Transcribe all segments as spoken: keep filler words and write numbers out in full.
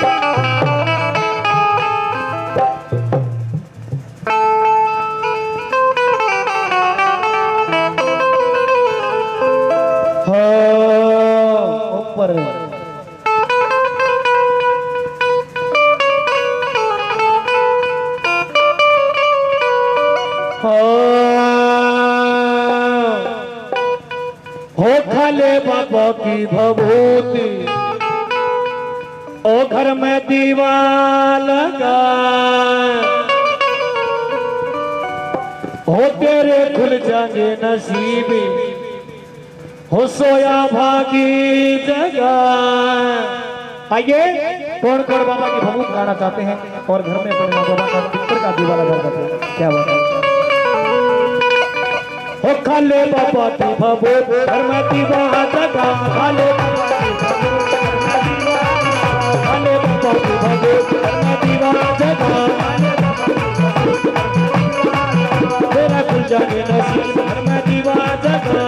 हो खाले बाबा की भभूति ओ घर में दीवार लगा हो तेरे खुल जाएंगे नसीबी हो सोया भागी जगह। आइए कौन कौन बाबा की भभूत गाना चाहते हैं और घर में अपने बाबा का पिक्चर का दीवार लगा करते हैं, क्या बात है। हो खाले बाबा की भभूत घर में दीवार जगह, खाले खाले बाबा की भभूत घर में दीवार जगह, तेरा खुल जाएंगे नसीब घर में दीवार जगह।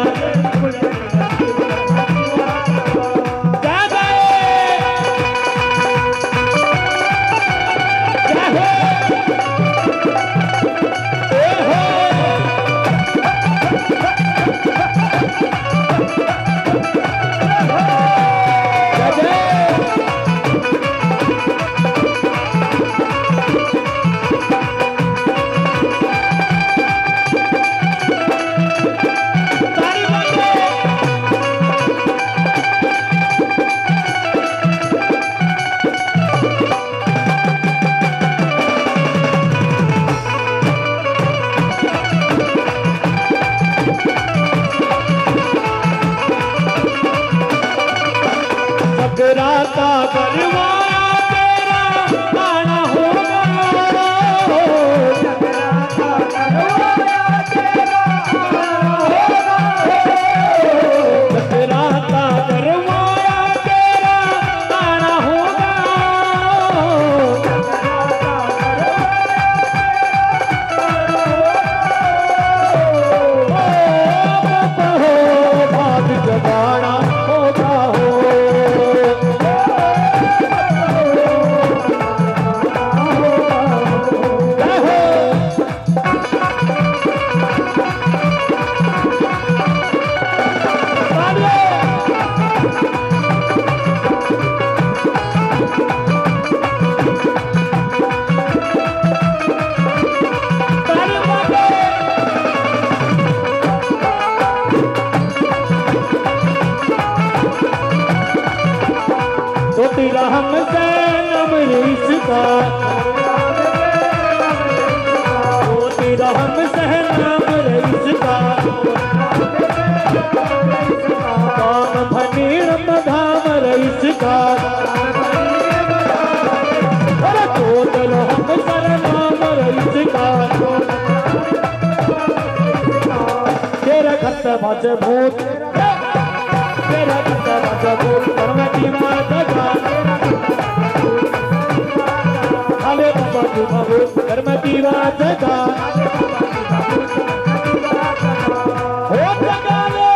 राता करवाया तेरा गाना होगा, राता करवाया तेरा गाना होगा, राता करवाया तेरा गाना होगा, भाग जगाना होगा हो। तो तेरा हमसे नमरीस का, तो तेरा हमसे नमरीस का, काम भनीर मधाम रईस का, अरे तो तेरा हम सर नाम रईस का, तेरा खत बाजे भूत, तेरा खत बाजे भूत करना दीवार जगा, खाले बाबा की भभूत घर में दीवार जगा, हो जगा ले।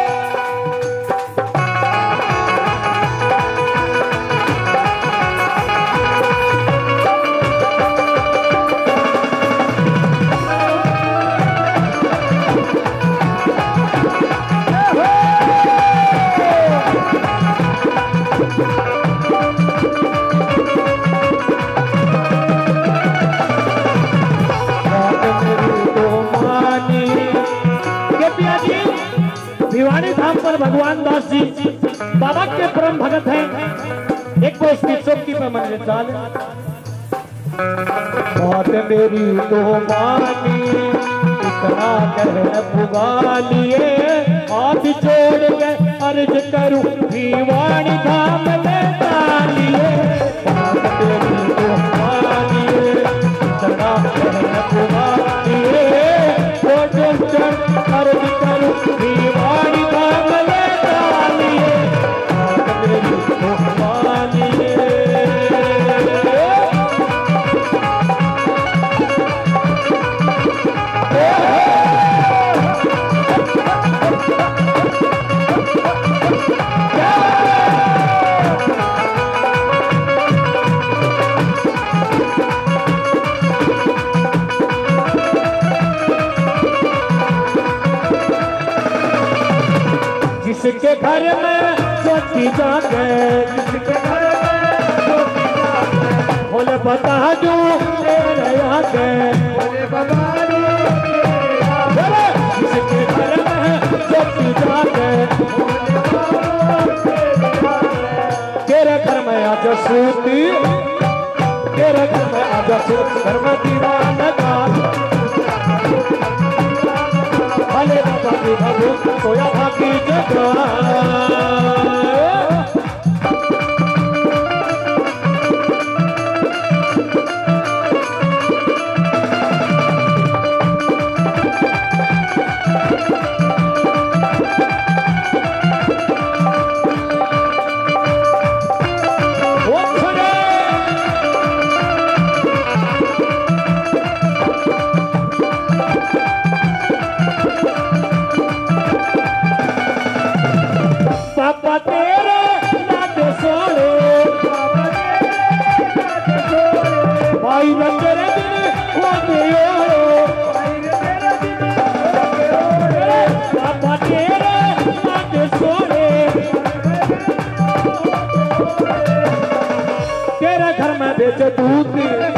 भिवानी धाम पर भगवान दास जी बाबा के परम भगत हैं। एक को इसकी चौकी पे मंदिर चाल बात मेरी तो मानी इतना कहना पुगा लिए, हाथ जोड़ के अर्ज करूं भिवानी धाम में डालिए, बात मेरी तो मानी इतना कहना पुगा लिए, अर्ज करूं भिवानी धाम में डालिए, बात मेरी तो मानिए। घर में ज्योति जागे, जिसके घर में ज्योति जागे, बोले बता दू तेरे आगे, बोले बता दू जिसके घर में ज्योति जागे, तेरे घर में आज सूती, तेरे घर में आज सूती, घर में दीवाना का भले बाबा की भगवत सोया भागी जगह। पापा तेरे नाते सोने, भाई रे तेरे दिन होते हो, पापा तेरे नाते सोने, तेरे घर में बेचे दूध,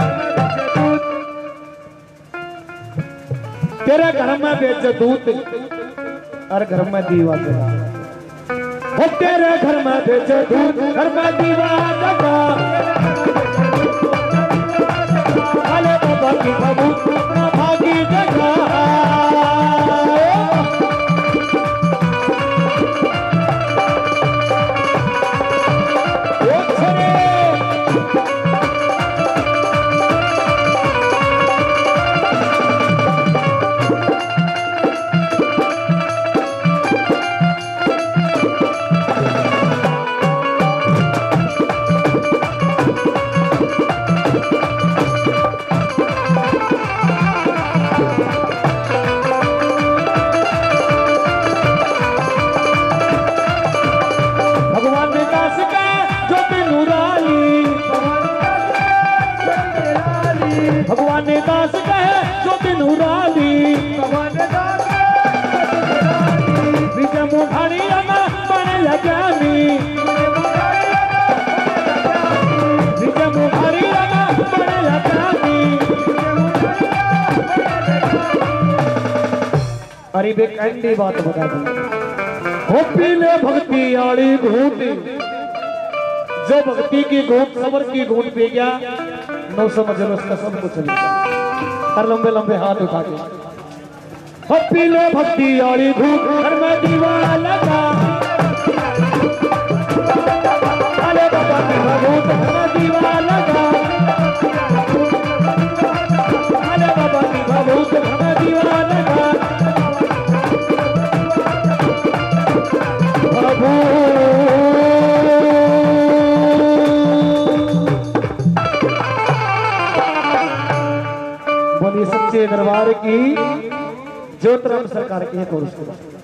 तेरे घर में बेचे दूध और घर में दीवा जला, वो तेरे घर में बेचे दूध, घर में दीवा जगा, भले बाबा की भभूत ना भागी जगा। भगवान ने दास कहे जो दिन उराली, भगवान ने दास विजय मुठारी रमा बने लग्यामी, विजय मुठारी रमा बने लग्यामी। अरे बे कैंडी बात बता दी, हो पीले भक्ति आड़ी घूट, जो भक्ति की घूट सबर की घूट पी गया नौ समझ लो उसका सब कुछ नहीं। हर लंबे लंबे हाथ उठा के पीले भक्ति आड़ी धूप, घर में दीवाना लगा, अरे बाबा की भभूत घर में दीवाना लगा, अरे बाबा की भभूत घर में दीवाना लगा, बोली सच्चे दरबार की, ज्योतिराम सरकार की है।